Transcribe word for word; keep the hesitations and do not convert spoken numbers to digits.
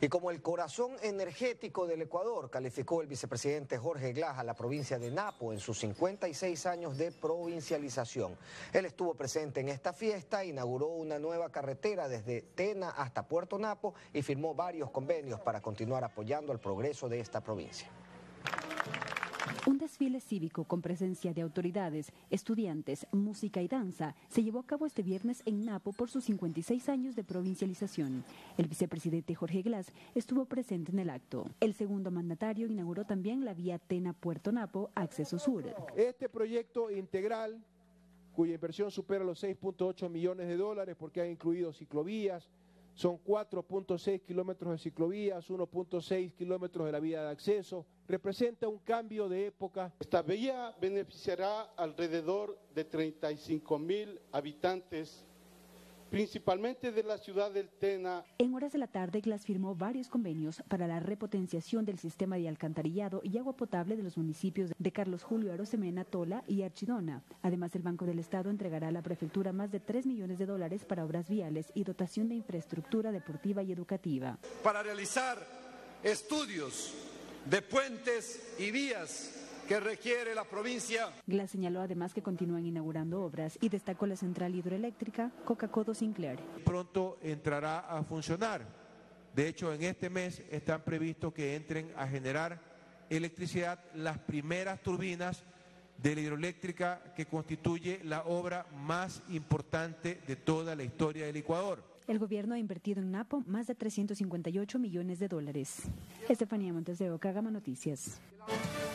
Y como el corazón energético del Ecuador, calificó el vicepresidente Jorge Glass a la provincia de Napo en sus cincuenta y seis años de provincialización. Él estuvo presente en esta fiesta, inauguró una nueva carretera desde Tena hasta Puerto Napo y firmó varios convenios para continuar apoyando el progreso de esta provincia. Un desfile cívico con presencia de autoridades, estudiantes, música y danza se llevó a cabo este viernes en Napo por sus cincuenta y seis años de provincialización. El vicepresidente Jorge Glass estuvo presente en el acto. El segundo mandatario inauguró también la vía Tena-Puerto Napo, acceso sur. Este proyecto integral, cuya inversión supera los seis punto ocho millones de dólares porque ha incluido ciclovías, son cuatro punto seis kilómetros de ciclovías, uno punto seis kilómetros de la vía de acceso. Representa un cambio de época. Esta vía beneficiará alrededor de treinta y cinco mil habitantes, principalmente de la ciudad del Tena. En horas de la tarde, Glass firmó varios convenios para la repotenciación del sistema de alcantarillado y agua potable de los municipios de Carlos Julio Arosemena, Tola y Archidona. Además, el Banco del Estado entregará a la prefectura más de tres millones de dólares para obras viales y dotación de infraestructura deportiva y educativa. Para realizar estudios de puentes y vías que requiere la provincia. Glass señaló además que continúan inaugurando obras y destacó la central hidroeléctrica Coca-Codo Sinclair. Pronto entrará a funcionar. De hecho, en este mes están previstos que entren a generar electricidad las primeras turbinas de la hidroeléctrica que constituye la obra más importante de toda la historia del Ecuador. El gobierno ha invertido en Napo más de trescientos cincuenta y ocho millones de dólares. Estefanía Montes de Oca, Gama Noticias.